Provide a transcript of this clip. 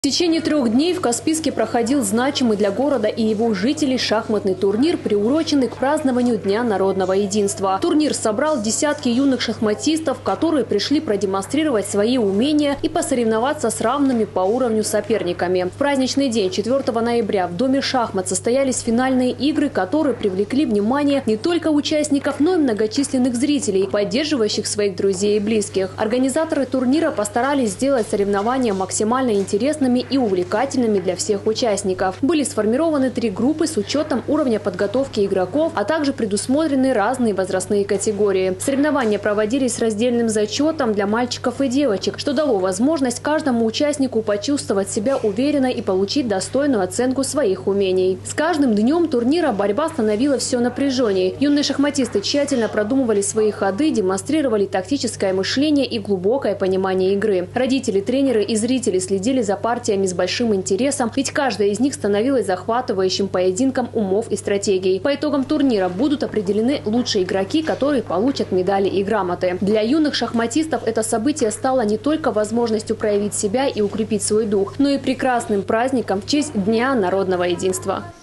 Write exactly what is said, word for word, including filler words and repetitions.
В течение трех дней в Каспийске проходил значимый для города и его жителей шахматный турнир, приуроченный к празднованию Дня народного единства. Турнир собрал десятки юных шахматистов, которые пришли продемонстрировать свои умения и посоревноваться с равными по уровню соперниками. В праздничный день четвёртого ноября в Доме шахмат состоялись финальные игры, которые привлекли внимание не только участников, но и многочисленных зрителей, поддерживающих своих друзей и близких. Организаторы турнира постарались сделать соревнования максимально интересными и увлекательными для всех участников. Были сформированы три группы с учетом уровня подготовки игроков, а также предусмотрены разные возрастные категории. Соревнования проводились с раздельным зачетом для мальчиков и девочек, что дало возможность каждому участнику почувствовать себя уверенно и получить достойную оценку своих умений. С каждым днем турнира борьба становилась все напряженнее. Юные шахматисты тщательно продумывали свои ходы, демонстрировали тактическое мышление и глубокое понимание игры. Родители, тренеры и зрители следили за партиями с большим интересом, ведь каждая из них становилась захватывающим поединком умов и стратегий. По итогам турнира будут определены лучшие игроки, которые получат медали и грамоты. Для юных шахматистов это событие стало не только возможностью проявить себя и укрепить свой дух, но и прекрасным праздником в честь Дня народного единства.